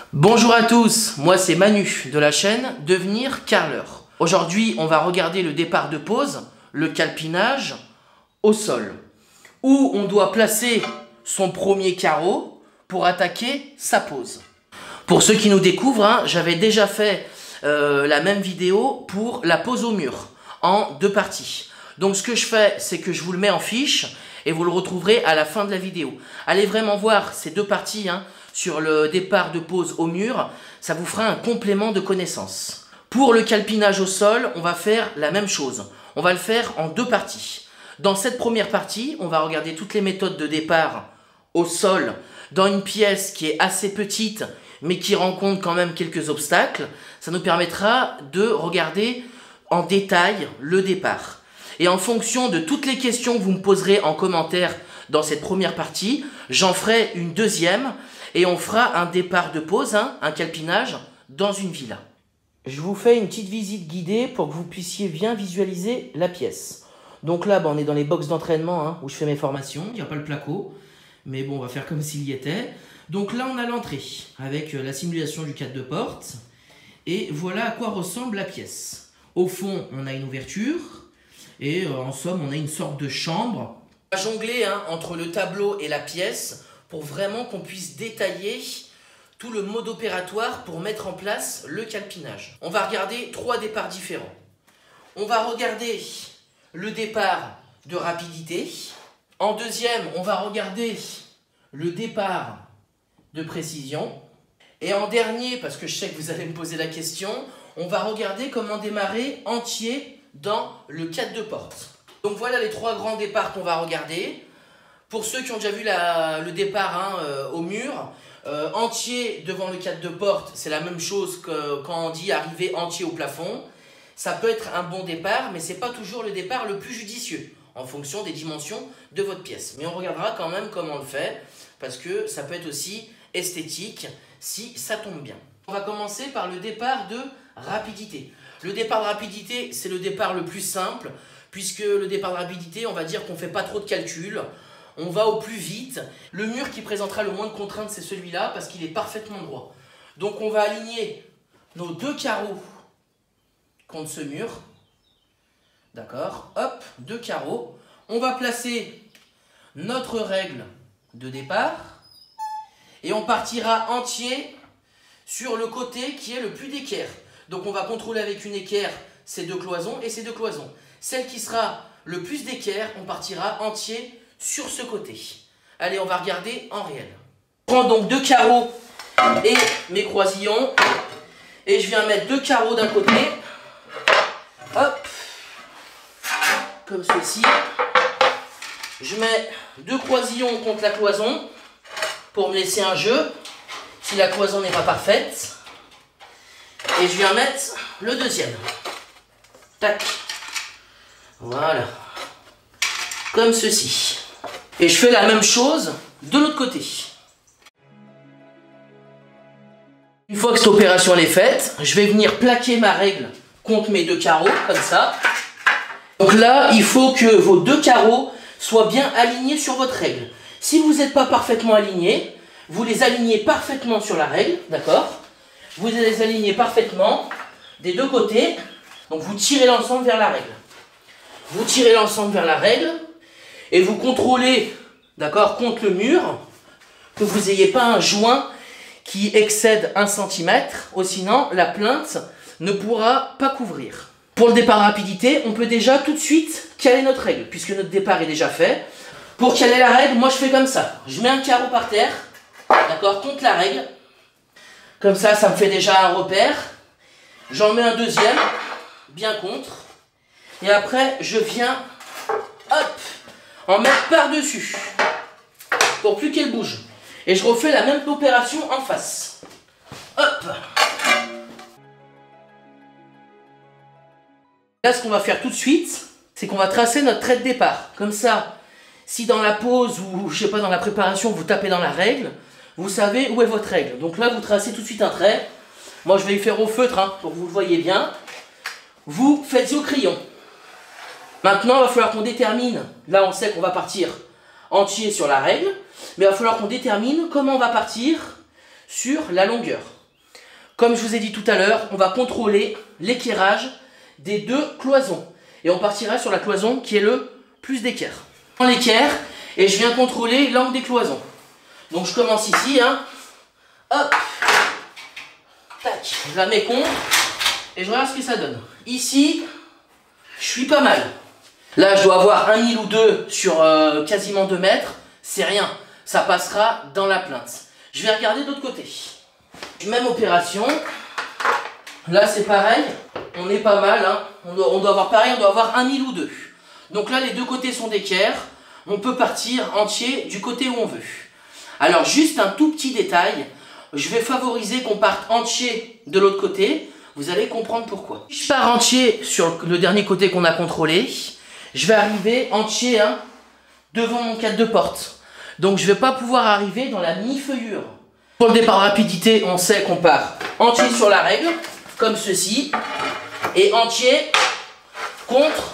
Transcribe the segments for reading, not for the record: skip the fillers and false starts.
Bonjour à tous, moi c'est Manu de la chaîne Devenir Carreleur. Aujourd'hui on va regarder le départ de pose, le calpinage au sol, où on doit placer son premier carreau pour attaquer sa pose. Pour ceux qui nous découvrent, j'avais déjà fait la même vidéo pour la pose au mur, en deux parties. Donc ce que je fais, c'est que je vous le mets en fiche et vous le retrouverez à la fin de la vidéo. Allez vraiment voir ces deux parties sur le départ de pose au mur, ça vous fera un complément de connaissances. Pour le calpinage au sol, on va faire la même chose. On va le faire en deux parties. Dans cette première partie, on va regarder toutes les méthodes de départ au sol dans une pièce qui est assez petite, mais qui rencontre quand même quelques obstacles. Ça nous permettra de regarder en détail le départ. Et en fonction de toutes les questions que vous me poserez en commentaire dans cette première partie, j'en ferai une deuxième et on fera un départ de pose, un calpinage dans une villa. Je vous fais une petite visite guidée pour que vous puissiez bien visualiser la pièce. Donc là, on est dans les box d'entraînement où je fais mes formations. Il n'y a pas le placo, mais bon, on va faire comme s'il y était. Donc là, on a l'entrée avec la simulation du cadre de porte. Et voilà à quoi ressemble la pièce. Au fond, on a une ouverture. Et en somme, on a une sorte de chambre. On va jongler entre le tableau et la pièce pour vraiment qu'on puisse détailler tout le mode opératoire pour mettre en place le calpinage. On va regarder trois départs différents. On va regarder le départ de rapidité. En deuxième, on va regarder le départ de précision. Et en dernier, parce que je sais que vous allez me poser la question, on va regarder comment démarrer entier dans le cadre de porte. Donc voilà les trois grands départs qu'on va regarder. Pour ceux qui ont déjà vu le départ au mur, entier devant le cadre de porte, c'est la même chose que quand on dit arriver entier au plafond. Ça peut être un bon départ, mais ce n'est pas toujours le départ le plus judicieux, en fonction des dimensions de votre pièce. Mais on regardera quand même comment on le fait, parce que ça peut être aussi esthétique si ça tombe bien. On va commencer par le départ de rapidité. Le départ de rapidité, c'est le départ le plus simple, puisque le départ de rapidité, on va dire qu'on ne fait pas trop de calculs, on va au plus vite. Le mur qui présentera le moins de contraintes, c'est celui-là, parce qu'il est parfaitement droit. Donc on va aligner nos deux carreaux contre ce mur. D'accord, hop, deux carreaux. On va placer notre règle de départ, et on partira entier sur le côté qui est le plus d'équerre. Donc on va contrôler avec une équerre ces deux cloisons et ces deux cloisons. Celle qui sera le plus d'équerre, on partira entier sur ce côté. Allez, on va regarder en réel. Je prends donc deux carreaux et mes croisillons. Et je viens mettre deux carreaux d'un côté. Hop. Comme ceci. Je mets deux croisillons contre la cloison pour me laisser un jeu si la cloison n'est pas parfaite. Et je viens mettre le deuxième. Tac. Voilà. Comme ceci. Et je fais la même chose de l'autre côté. Une fois que cette opération elle est faite, je vais venir plaquer ma règle contre mes deux carreaux, comme ça. Donc là, il faut que vos deux carreaux soient bien alignés sur votre règle. Si vous n'êtes pas parfaitement alignés, vous les alignez parfaitement sur la règle, d'accord ? Vous les alignez parfaitement des deux côtés. Donc vous tirez l'ensemble vers la règle. Vous tirez l'ensemble vers la règle et vous contrôlez, d'accord, contre le mur, que vous n'ayez pas un joint qui excède 1 cm, ou sinon la plinthe ne pourra pas couvrir. Pour le départ de rapidité, on peut déjà tout de suite caler notre règle, puisque notre départ est déjà fait. Pour caler la règle, moi je fais comme ça. Je mets un carreau par terre, d'accord, contre la règle. Comme ça, ça me fait déjà un repère. J'en mets un deuxième, bien contre. Et après, je viens, hop, en mettre par-dessus, pour plus qu'elle bouge. Et je refais la même opération en face. Hop. Là, ce qu'on va faire tout de suite, c'est qu'on va tracer notre trait de départ. Comme ça, si dans la pose ou, je sais pas, dans la préparation, vous tapez dans la règle, vous savez où est votre règle. Donc là, vous tracez tout de suite un trait. Moi, je vais y faire au feutre, pour que vous le voyez bien. Vous faites au crayon. Maintenant, il va falloir qu'on détermine. Là, on sait qu'on va partir entier sur la règle. Mais il va falloir qu'on détermine comment on va partir sur la longueur. Comme je vous ai dit tout à l'heure, on va contrôler l'équerrage des deux cloisons. Et on partira sur la cloison qui est le plus d'équerre. Je prends l'équerre et je viens contrôler l'angle des cloisons. Donc je commence ici, hein. Hop. Tac. Je la mets contre et je regarde ce que ça donne. Ici, je suis pas mal. Là, je dois avoir un mille ou deux sur quasiment 2 mètres. C'est rien. Ça passera dans la plainte. Je vais regarder de l'autre côté. Même opération. Là, c'est pareil. On est pas mal. Hein. On doit avoir pareil. On doit avoir un mille ou deux. Donc là, les deux côtés sont d'équerre. On peut partir entier du côté où on veut. Alors, juste un tout petit détail. Je vais favoriser qu'on parte entier de l'autre côté. Vous allez comprendre pourquoi. Si je pars entier sur le dernier côté qu'on a contrôlé, je vais arriver entier hein, devant mon cadre de porte. Donc, je ne vais pas pouvoir arriver dans la mi-feuillure. Pour le départ rapidité, on sait qu'on part entier sur la règle, comme ceci, et entier contre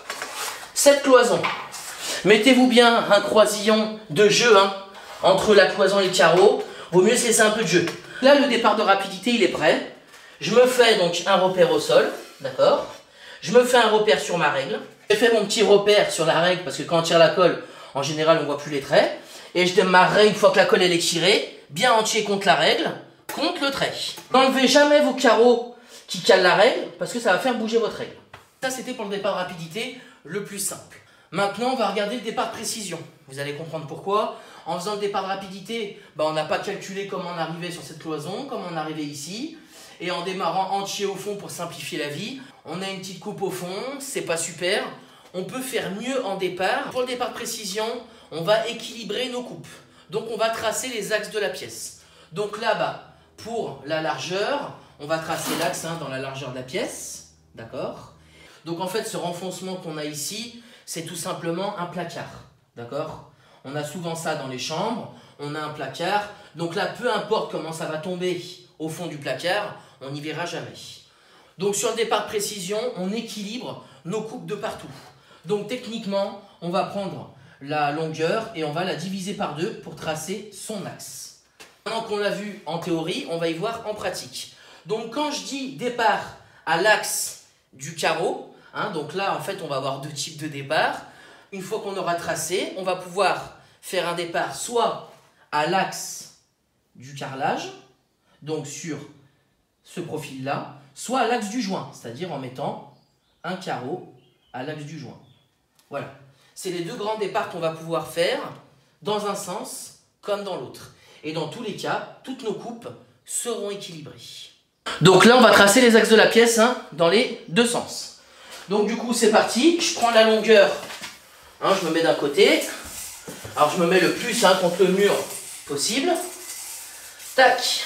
cette cloison. Mettez-vous bien un croisillon de jeu hein, entre la cloison et le carreau. Vaut mieux se laisser un peu de jeu. Là, le départ de rapidité, il est prêt. Je me fais donc un repère au sol, d'accord? Je me fais un repère sur ma règle. Je fais mon petit repère sur la règle, parce que quand on tire la colle, en général, on ne voit plus les traits. Et je démarrerai une fois que la colle elle est tirée, bien entier contre la règle, contre le trait. N'enlevez jamais vos carreaux qui calent la règle, parce que ça va faire bouger votre règle. Ça, c'était pour le départ de rapidité, le plus simple. Maintenant, on va regarder le départ de précision. Vous allez comprendre pourquoi. En faisant le départ de rapidité, on n'a pas calculé comment on arrivait sur cette cloison, comment on arrivait ici. Et en démarrant entier au fond pour simplifier la vie, on a une petite coupe au fond, c'est pas super. On peut faire mieux en départ. Pour le départ de précision, on va équilibrer nos coupes. Donc on va tracer les axes de la pièce. Donc là-bas, pour la largeur, on va tracer l'axe hein, dans la largeur de la pièce. D'accord? Donc en fait, ce renfoncement qu'on a ici, c'est tout simplement un placard. D'accord? On a souvent ça dans les chambres, on a un placard. Donc là, peu importe comment ça va tomber au fond du placard, on n'y verra jamais. Donc sur le départ de précision, on équilibre nos coupes de partout. Donc techniquement, on va prendre la longueur et on va la diviser par 2 pour tracer son axe. Maintenant qu'on l'a vu en théorie, on va y voir en pratique. Donc quand je dis départ à l'axe du carreau, hein, donc là en fait on va avoir 2 types de départ. Une fois qu'on aura tracé, on va pouvoir faire un départ soit à l'axe du carrelage, donc sur ce profil-là, soit à l'axe du joint, c'est-à-dire en mettant un carreau à l'axe du joint. Voilà. C'est les 2 grands départs qu'on va pouvoir faire dans un sens comme dans l'autre. Et dans tous les cas, toutes nos coupes seront équilibrées. Donc là, on va tracer les axes de la pièce hein, dans les 2 sens. Donc du coup, c'est parti. Je prends la longueur, hein, je me mets d'un côté. Alors je me mets le plus hein, contre le mur possible. Tac.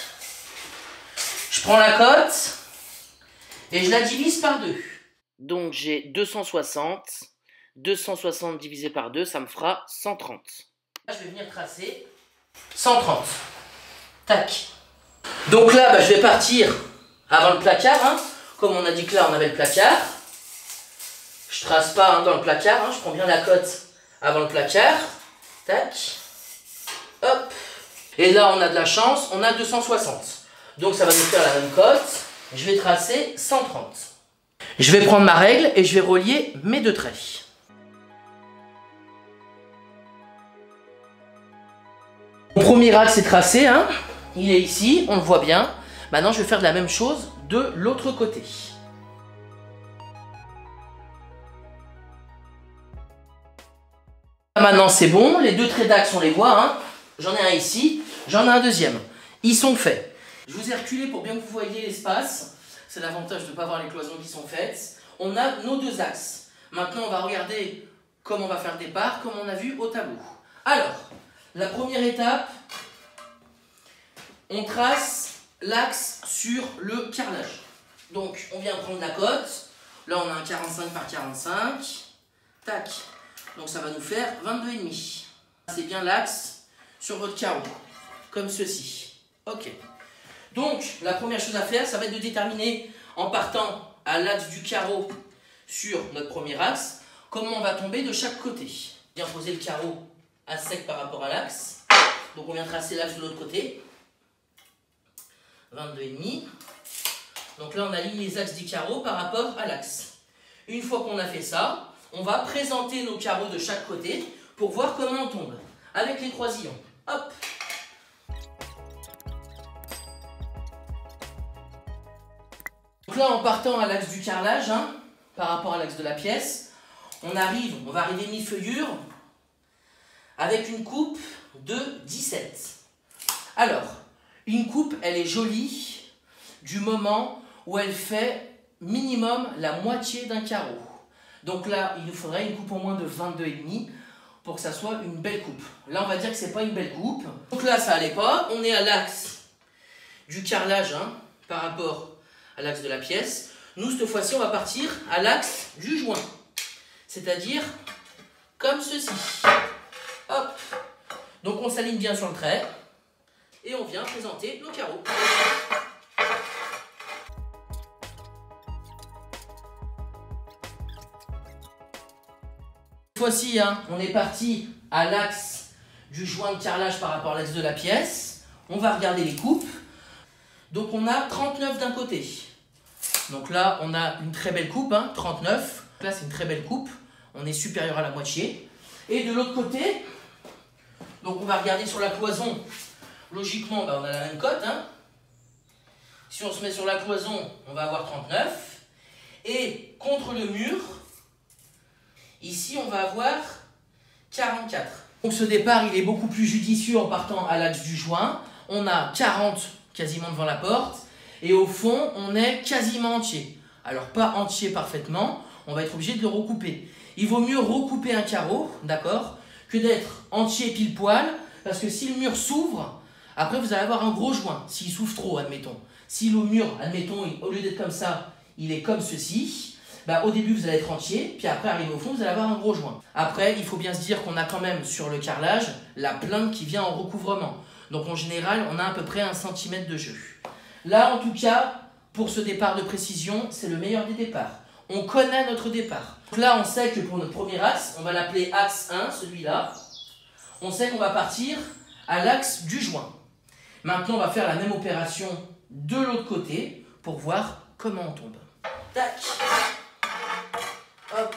Je prends la cote et je la divise par 2. Donc j'ai 260. 260 divisé par 2, ça me fera 130. Là, je vais venir tracer 130. Tac. Donc là, je vais partir avant le placard. Hein. Comme on a dit que là, on avait le placard. Je trace pas hein, dans le placard. Hein. Je prends bien la cote avant le placard. Tac. Hop. Et là, on a de la chance. On a 260. Donc, ça va nous faire la même cote. Je vais tracer 130. Je vais prendre ma règle et je vais relier mes 2 traits. Mon premier axe est tracé, hein. Il est ici, on le voit bien. Maintenant, je vais faire la même chose de l'autre côté. Maintenant, c'est bon, les 2 traits d'axe, on les voit. Hein. J'en ai un ici, j'en ai un deuxième. Ils sont faits. Je vous ai reculé pour bien que vous voyez l'espace. C'est l'avantage de ne pas voir les cloisons qui sont faites. On a nos 2 axes. Maintenant, on va regarder comment on va faire le départ, comme on a vu au tableau. Alors, la première étape, on trace l'axe sur le carrelage. Donc, on vient prendre la cote. Là, on a un 45 par 45. Tac. Donc, ça va nous faire 22,5. C'est bien l'axe sur votre carreau. Comme ceci. Ok. Donc, la première chose à faire, ça va être de déterminer, en partant à l'axe du carreau sur notre premier axe, comment on va tomber de chaque côté. Bien poser le carreau à sec par rapport à l'axe. Donc on vient tracer l'axe de l'autre côté. 22,5. Donc là, on aligne les axes des carreaux par rapport à l'axe. Une fois qu'on a fait ça, on va présenter nos carreaux de chaque côté pour voir comment on tombe. Avec les croisillons. Hop! Donc là, en partant à l'axe du carrelage, par rapport à l'axe de la pièce, on va arriver mi-feuillure avec une coupe de 17. Alors, une coupe, elle est jolie du moment où elle fait minimum la moitié d'un carreau. Donc là, il nous faudrait une coupe au moins de 22,5 pour que ça soit une belle coupe. Là, on va dire que c'est pas une belle coupe. Donc là, ça allait pas. On est à l'axe du carrelage par rapport à l'axe de la pièce. Nous, cette fois-ci, on va partir à l'axe du joint. C'est-à-dire comme ceci. Hop. Donc on s'aligne bien sur le trait. Et on vient présenter nos carreaux. Cette fois-ci, on est parti à l'axe du joint de carrelage par rapport à l'axe de la pièce. On va regarder les coupes. Donc on a 39 d'un côté. Donc là, on a une très belle coupe, 39. Là, c'est une très belle coupe. On est supérieur à la moitié. Et de l'autre côté, donc on va regarder sur la cloison. Logiquement, on a la même cote. Si on se met sur la cloison, on va avoir 39. Et contre le mur, ici, on va avoir 44. Donc ce départ, il est beaucoup plus judicieux en partant à l'axe du joint. On a 40 quasiment devant la porte. Et au fond, on est quasiment entier. Alors pas entier parfaitement, on va être obligé de le recouper. Il vaut mieux recouper un carreau, d'accord, que d'être entier pile poil, parce que si le mur s'ouvre, après vous allez avoir un gros joint, s'il s'ouvre trop, admettons. Si le mur, admettons, au lieu d'être comme ça, il est comme ceci, au début vous allez être entier, puis après arrivé au fond, vous allez avoir un gros joint. Après, il faut bien se dire qu'on a quand même sur le carrelage la plainte qui vient en recouvrement. Donc en général, on a à peu près 1 cm de jeu. Là, en tout cas, pour ce départ de précision, c'est le meilleur des départs. On connaît notre départ. Donc là, on sait que pour notre premier axe, on va l'appeler axe 1, celui-là. On sait qu'on va partir à l'axe du joint. Maintenant, on va faire la même opération de l'autre côté pour voir comment on tombe. Tac. Hop.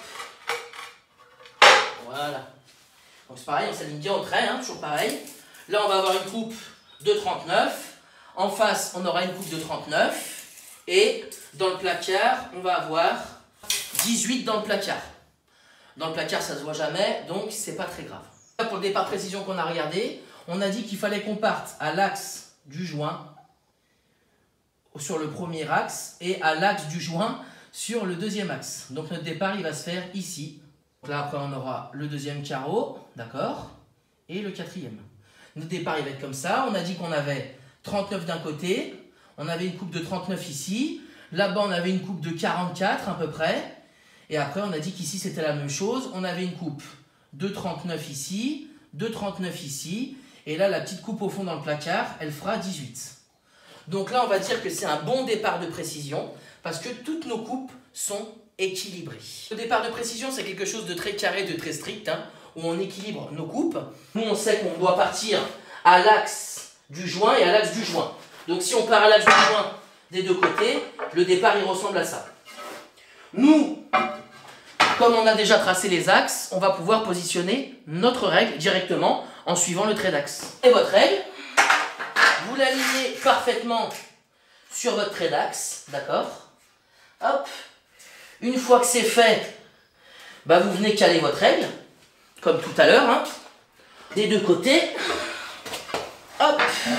Voilà. Donc c'est pareil, on s'aligne bien au trait, toujours pareil. Là, on va avoir une coupe de 39. En face, on aura une coupe de 39. Et dans le placard, on va avoir 18 dans le placard. Dans le placard, ça ne se voit jamais, donc c'est pas très grave. Pour le départ précision qu'on a regardé, on a dit qu'il fallait qu'on parte à l'axe du joint sur le premier axe et à l'axe du joint sur le deuxième axe. Donc notre départ, il va se faire ici. Donc là, après, on aura le deuxième carreau, d'accord, et le quatrième. Notre départ, il va être comme ça. On a dit qu'on avait 39 d'un côté, on avait une coupe de 39 ici, là-bas on avait une coupe de 44 à peu près, et après on a dit qu'ici c'était la même chose, on avait une coupe de 39 ici, de 39 ici, et là la petite coupe au fond dans le placard, elle fera 18. Donc là on va dire que c'est un bon départ de précision, parce que toutes nos coupes sont équilibrées. Le départ de précision c'est quelque chose de très carré, de très strict, où on équilibre nos coupes. Nous on sait qu'on doit partir à l'axe du joint et à l'axe du joint. Donc si on part à l'axe du joint des deux côtés, le départ il ressemble à ça. Nous, comme on a déjà tracé les axes, on va pouvoir positionner notre règle directement en suivant le trait d'axe. Et votre règle, vous l'alignez parfaitement sur votre trait d'axe, d'accord? Hop. Une fois que c'est fait, vous venez caler votre règle, comme tout à l'heure, des deux côtés. Hop,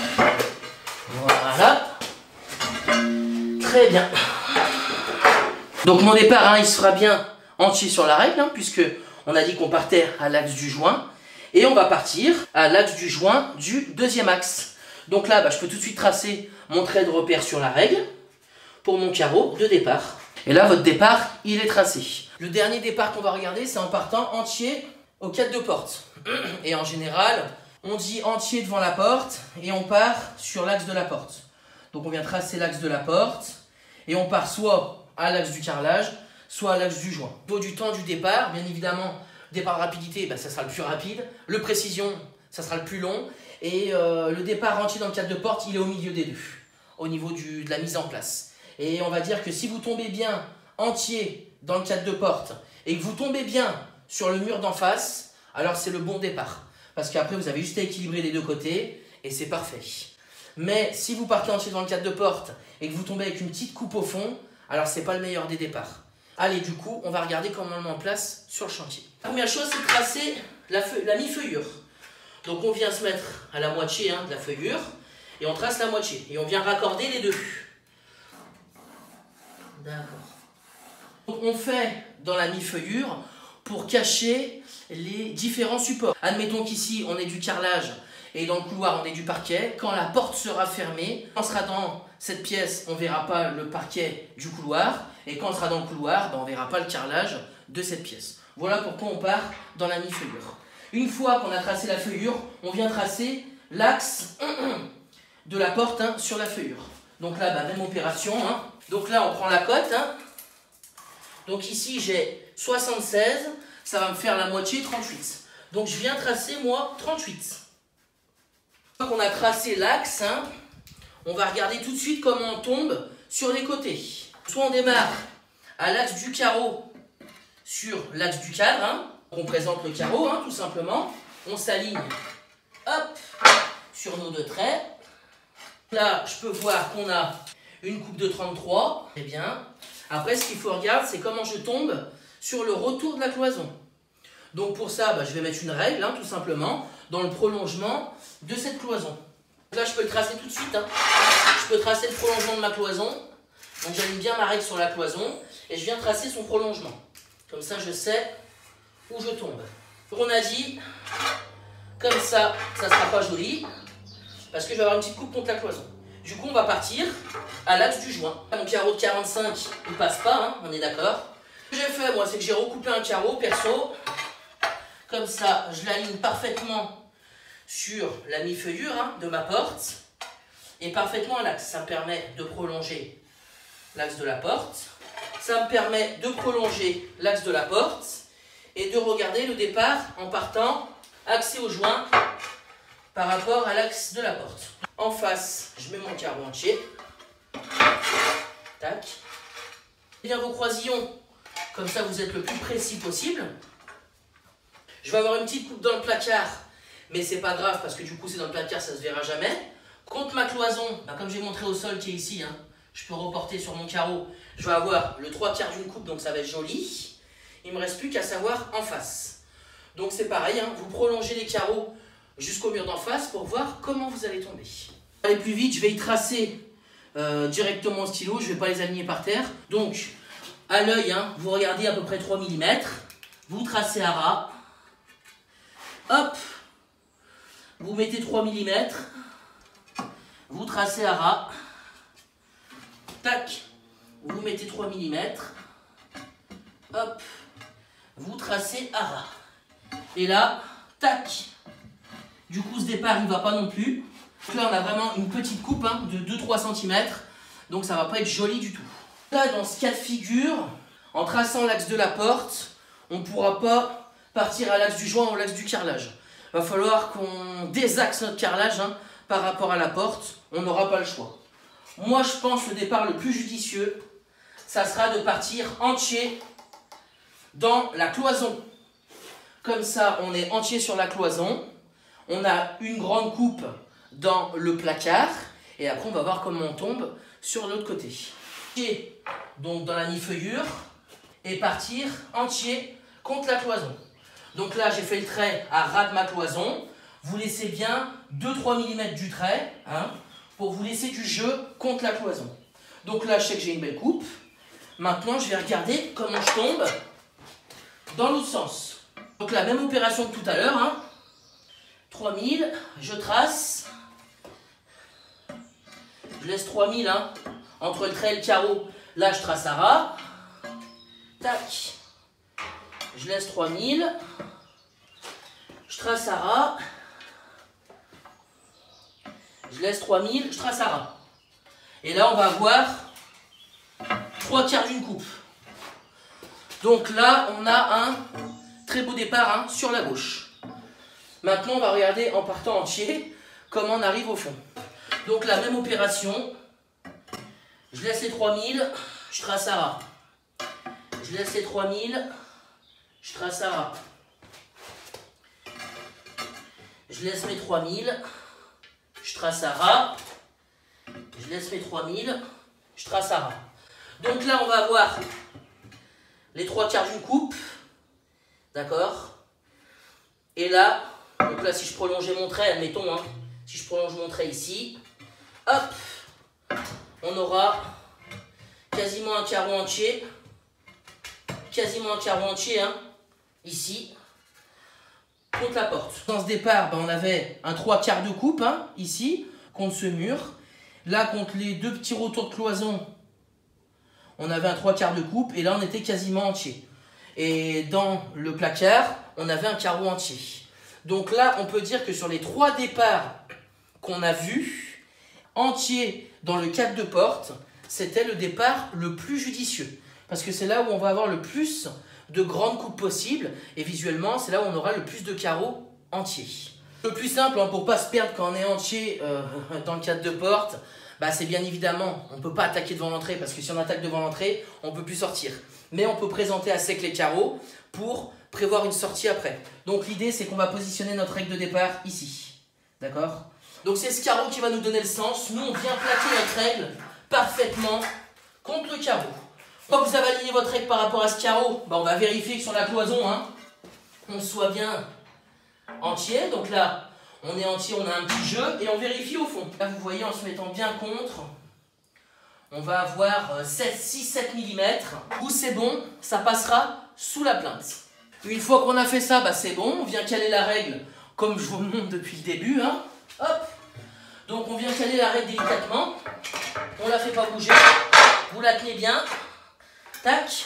voilà, très bien. Donc mon départ, il se fera bien entier sur la règle, puisque on a dit qu'on partait à l'axe du joint, et on va partir à l'axe du joint du deuxième axe. Donc là, je peux tout de suite tracer mon trait de repère sur la règle pour mon carreau de départ. Et là, votre départ, il est tracé. Le dernier départ qu'on va regarder, c'est en partant entier aux 4 de porte. Et en général, on dit entier devant la porte et on part sur l'axe de la porte. Donc on vient tracer l'axe de la porte et on part soit à l'axe du carrelage, soit à l'axe du joint. Au niveau du temps du départ, bien évidemment, départ rapidité, ça sera le plus rapide. Le précision, ça sera le plus long. Et le départ entier dans le cadre de porte, il est au milieu des deux. au niveau de la mise en place. Et on va dire que si vous tombez bien entier dans le cadre de porte et que vous tombez bien sur le mur d'en face, alors c'est le bon départ. Parce qu'après, vous avez juste à équilibrer les deux côtés et c'est parfait. Mais si vous partez entier dans le cadre de porte et que vous tombez avec une petite coupe au fond, alors c'est pas le meilleur des départs. Allez, du coup, on va regarder comment on le met en place sur le chantier. La première chose, c'est de tracer la mi-feuillure. Donc on vient se mettre à la moitié de la feuillure et on trace la moitié. Et on vient raccorder les deux. D'accord. Donc on fait dans la mi-feuillure pour cacher les différents supports. Admettons qu'ici on ait du carrelage et dans le couloir on ait du parquet. Quand la porte sera fermée, quand on sera dans cette pièce, on ne verra pas le parquet du couloir. Et quand on sera dans le couloir, on ne verra pas le carrelage de cette pièce. Voilà pourquoi on part dans la mi-feuillure. Une fois qu'on a tracé la feuillure, on vient tracer l'axe de la porte sur la feuillure. Donc là, même opération. Donc là, on prend la cote. Donc ici, j'ai 76. Ça va me faire la moitié, 38. Donc je viens tracer, moi, 38. Une fois qu'on a tracé l'axe, on va regarder tout de suite comment on tombe sur les côtés. Soit on démarre à l'axe du carreau sur l'axe du cadre. On présente le carreau, tout simplement. On s'aligne, hop, sur nos deux traits. Là, je peux voir qu'on a une coupe de 33. Très bien. Après, ce qu'il faut regarder, c'est comment je tombe sur le retour de la cloison. Donc pour ça, je vais mettre une règle, tout simplement, dans le prolongement de cette cloison. Là, je peux le tracer tout de suite. Je peux tracer le prolongement de ma cloison. Donc j'aligne bien ma règle sur la cloison et je viens tracer son prolongement. Comme ça, je sais où je tombe. Donc on a dit, comme ça, ça ne sera pas joli, parce que je vais avoir une petite coupe contre la cloison. Du coup, on va partir à l'axe du joint. Mon carreau de 45, il ne passe pas, on est d'accord. Ce que j'ai fait, moi, c'est que j'ai recoupé un carreau, perso. Comme ça, je l'aligne parfaitement sur la mi-feuillure de ma porte. Et parfaitement à l'axe. Ça me permet de prolonger l'axe de la porte. Ça me permet de prolonger l'axe de la porte. Et de regarder le départ en partant axé au joint par rapport à l'axe de la porte. En face, je mets mon carreau entier. Tac. Et bien vos croisillons, comme ça vous êtes le plus précis possible. Je vais avoir une petite coupe dans le placard, mais c'est pas grave parce que du coup c'est dans le placard, ça se verra jamais. Contre ma cloison, comme j'ai montré au sol qui est ici, je peux reporter sur mon carreau. Je vais avoir le 3/4 d'une coupe, donc ça va être joli. Il ne me reste plus qu'à savoir en face. Donc c'est pareil, vous prolongez les carreaux jusqu'au mur d'en face pour voir comment vous allez tomber. Pour aller plus vite, je vais y tracer directement au stylo, je ne vais pas les aligner par terre. Donc, à l'œil, vous regardez à peu près 3 mm, vous tracez à ras, hop, vous mettez 3 mm, vous tracez à ras, tac, vous mettez 3 mm, hop, vous tracez à ras. Et là, tac, du coup ce départ il ne va pas non plus. Donc là on a vraiment une petite coupe de 2-3 cm, donc ça ne va pas être joli du tout. Là dans ce cas de figure, en traçant l'axe de la porte, on ne pourra pas partir à l'axe du joint ou à l'axe du carrelage. Il va falloir qu'on désaxe notre carrelage par rapport à la porte, on n'aura pas le choix. Moi je pense le départ le plus judicieux, ça sera de partir entier dans la cloison. Comme ça, on est entier sur la cloison. On a une grande coupe dans le placard. Et après, on va voir comment on tombe sur l'autre côté. Entier, donc dans la mi-feuillure. Et partir entier contre la cloison. Donc là, j'ai fait le trait à ras de ma cloison. Vous laissez bien 2-3 mm du trait pour vous laisser du jeu contre la cloison. Donc là, je sais que j'ai une belle coupe. Maintenant, je vais regarder comment je tombe dans l'autre sens. Donc la même opération que tout à l'heure. 3000, je trace. Je laisse 3000 entre le trait et le carreau. Là, je trace à ras. Tac. Je laisse 3000. Je trace à ras. Je laisse 3000, je trace à ras. Et là, on va avoir 3/4 d'une coupe. Donc là, on a un très beau départ sur la gauche. Maintenant, on va regarder en partant entier comment on arrive au fond. Donc la même opération, Je laisse les 3000, je trace à ras. Je laisse les 3000, je trace à ras. Je laisse mes 3000, je trace à ras. Je laisse mes 3000, je trace à ras. Donc là, on va avoir les 3/4 d'une coupe. D'accord? Et là, donc là, si je prolongeais mon trait, admettons, hein, si je prolonge mon trait ici, hop, on aura quasiment un carreau entier. Quasiment un carreau entier, hein, ici, contre la porte. Dans ce départ, on avait un 3/4 de coupe, hein, ici, contre ce mur. Là, contre les deux petits retours de cloison, on avait un 3/4 de coupe, et là, on était quasiment entier. Et dans le placard, on avait un carreau entier. Donc là, on peut dire que sur les 3 départs qu'on a vus, entier dans le cadre de porte, c'était le départ le plus judicieux. Parce que c'est là où on va avoir le plus de grandes coupes possibles. Et visuellement, c'est là où on aura le plus de carreaux entiers. Le plus simple, hein, pour ne pas se perdre quand on est entier dans le cadre de porte, bah, c'est bien évidemment, on ne peut pas attaquer devant l'entrée. Parce que si on attaque devant l'entrée, on ne peut plus sortir. Mais on peut présenter à sec les carreaux pour prévoir une sortie après. Donc l'idée, c'est qu'on va positionner notre règle de départ ici. D'accord? Donc c'est ce carreau qui va nous donner le sens. Nous, on vient plaquer notre règle parfaitement contre le carreau. Quand vous avez aligné votre règle par rapport à ce carreau, bah on va vérifier que sur la cloison, hein, on soit bien entier. Donc là, on est entier, on a un petit jeu et on vérifie au fond. Là, vous voyez, en se mettant bien contre, on va avoir 6-7 mm où c'est bon, ça passera sous la plainte. Une fois qu'on a fait ça, bah c'est bon, on vient caler la règle comme je vous le montre depuis le début. Hein. Hop. Donc on vient caler la règle délicatement, on la fait pas bouger, vous la tenez bien. Tac.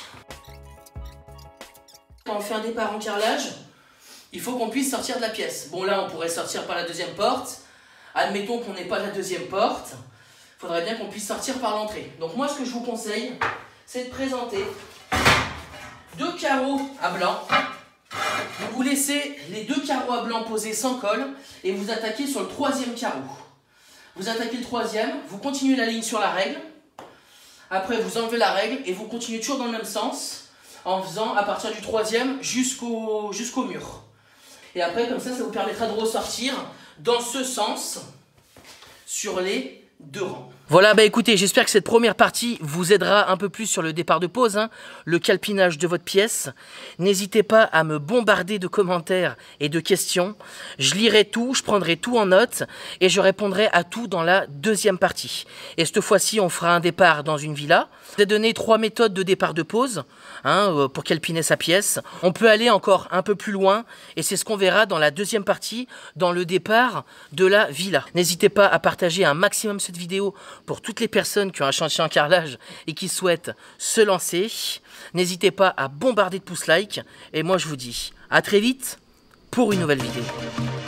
Quand on fait un départ en carrelage, il faut qu'on puisse sortir de la pièce. Bon là, on pourrait sortir par la deuxième porte. Admettons qu'on n'ait pas la deuxième porte. Il faudrait bien qu'on puisse sortir par l'entrée. Donc moi, ce que je vous conseille, c'est de présenter 2 carreaux à blanc. Vous laissez les 2 carreaux à blanc posés sans colle et vous attaquez sur le 3e carreau. Vous attaquez le 3e, vous continuez la ligne sur la règle. Après, vous enlevez la règle et vous continuez toujours dans le même sens en faisant à partir du 3e jusqu'au mur. Et après, comme ça vous permettra de ressortir dans ce sens sur les 2 rangs. Voilà, bah écoutez, j'espère que cette première partie vous aidera un peu plus sur le départ de pose, hein, le calpinage de votre pièce. N'hésitez pas à me bombarder de commentaires et de questions. Je lirai tout, je prendrai tout en note et je répondrai à tout dans la deuxième partie. Et cette fois-ci, on fera un départ dans une villa. Je vous ai donné 3 méthodes de départ de pose, hein, pour calpiner sa pièce. On peut aller encore un peu plus loin et c'est ce qu'on verra dans la deuxième partie, dans le départ de la villa. N'hésitez pas à partager un maximum cette vidéo pour toutes les personnes qui ont un chantier en carrelage et qui souhaitent se lancer. N'hésitez pas à bombarder de pouces like. Et moi, je vous dis à très vite pour une nouvelle vidéo.